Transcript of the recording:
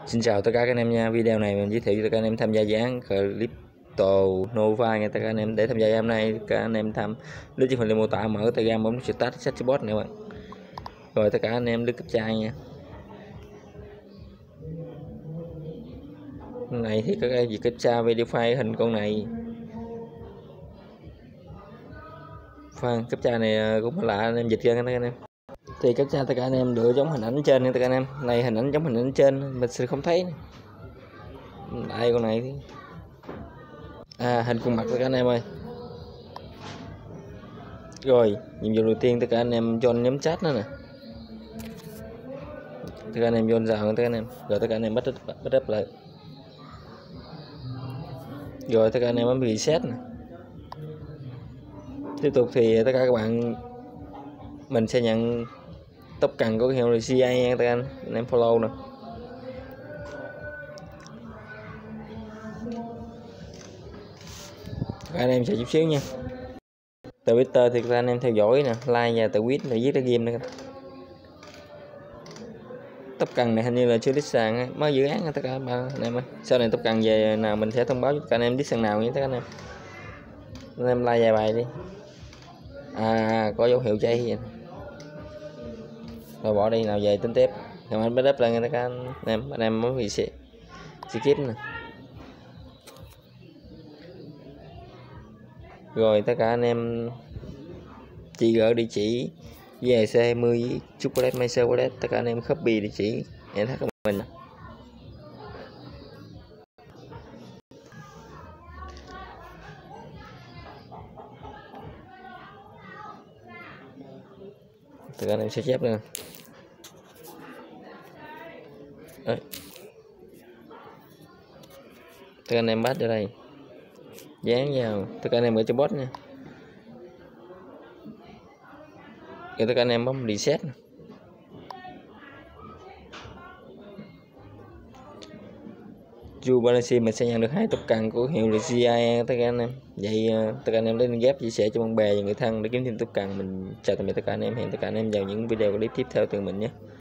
Xin chào tất cả các anh em nha. Video này mình giới thiệu cho tất cả anh em tham gia dự án Crypto Nova nha tất cả anh em. Để tham gia hôm nay các anh em tham lướt trên phần link mô tả, mở Telegram bấm start chatbot này bạn. Rồi tất cả anh em lướt captcha nha. Con này thì các việc captcha verify hình con này. Khoan, captcha này cũng lạ, anh em dịch ra các anh em. Thì captcha tất cả anh em lựa giống hình ảnh trên nha tất cả anh em. Này hình ảnh giống hình ảnh trên mình sẽ không thấy. Đây con này hình khuôn mặt tất cả anh em ơi. Rồi nhiệm vụ đầu tiên tất cả anh em join nhóm chat nữa nè, tất cả anh em join vào tất cả anh em, rồi tất cả anh em bắt up lại, rồi tất cả anh em bấm reset nè. Tiếp tục thì tất cả các bạn mình sẽ nhận token của hiệu CA nha tất cả anh em follow nè. Các anh em sẽ chút xíu nha. Twitter thì các anh em theo dõi nè, like và tweet để viết ra game nữa. Token này hình như là chưa list sàn, mới dự án tất cả anh em ơi. Sau này token về nào mình sẽ thông báo cho các anh em list sàn nào nha tất cả anh em like vài bài đi. Có dấu hiệu cháy vậy. Rồi bỏ đi, nào về tính tiếp. Rồi anh bắt up lại tất cả anh em muốn gì skip nè. Rồi tất cả anh em chỉ gỡ địa chỉ VC20 chocolate my chocolate, tất cả anh em copy địa chỉ em thấy của mình. Tất cả anh em sẽ chép nè. Tất cả anh em bắt ở đây dán vào, tất cả anh em gửi cho bot nha. Rồi tất cả anh em bấm reset. Chu balance mình sẽ nhận được 2 token của hiệu GI tất cả anh em. Vậy tất cả anh em đến ghép chia sẻ cho bạn bè và người thân để kiếm thêm token. Mình chào tạm biệt tất cả anh em, hẹn tất cả anh em vào những video clip tiếp theo từ mình nhé.